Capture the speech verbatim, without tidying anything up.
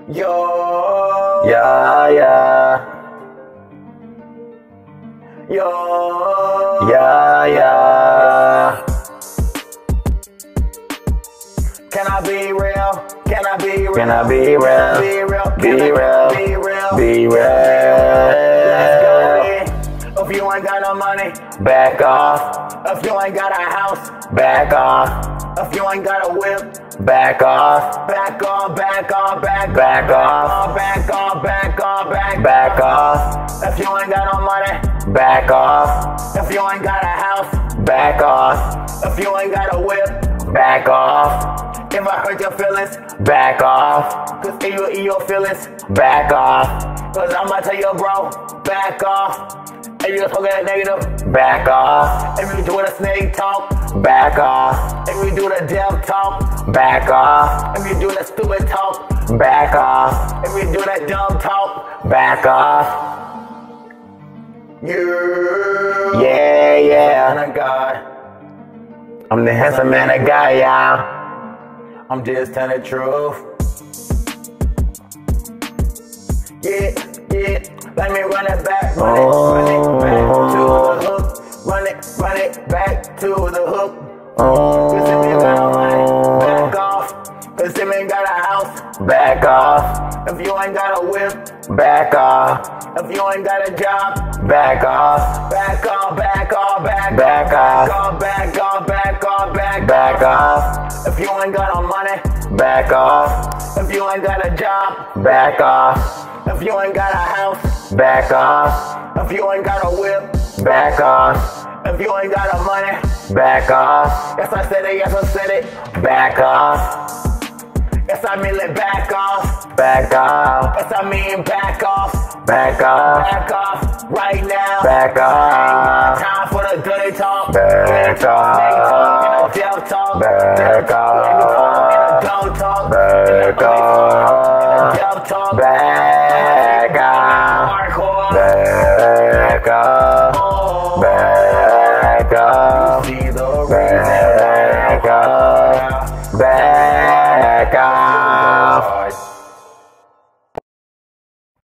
Yo, Yeah, yeah, yo, yeah, yeah. Can I be real? Can I be real? Can I be real? Be real? Be Can I real. Be real? Be Let's go real. in. If you ain't got no money, Back off, if you ain't got a house, back off, if you ain't got a whip, back off, back off, back off, back back off, back off, back off, back back off, If you ain't got no money, back off, if you ain't got a house, back off, if you ain't got a whip, back off, if I hurt your feelings, back off, cause if you eat your feelings, back off, cause I'ma tell you bro, back off. If you talking that negative, back off, if you do the snake talk, back off, if you do the death talk, back off, if you do the stupid talk, back off, if you do that dumb talk, back off. you Yeah, yeah. man of God, I'm the handsome man of God, y'all. I'm just telling the truth. Yeah, yeah, let me run it back, run it, run it back to the hook, run it, run it back to the hook. Cause if you got no money, back off. Cause if you ain't got a house, Back off, if you ain't got a whip, back off, if you ain't got a job, back off, back off, back off, back back off, off, back off, back off, back back off, If you ain't got no money, back off, if you ain't got a job, back off, if you ain't got a house, back off, if you ain't got a whip, back off, if you ain't got a money, back off, yes I said it, yes I said it, back off, yes I mean it, back off, back off, yes I mean back off, back off, back off, right now. back off, Time for the dirty talk. back off, Death talk. back off, Dog talk. back off, Death talk. back off, Hardcore. back off, Oh. back off, See the back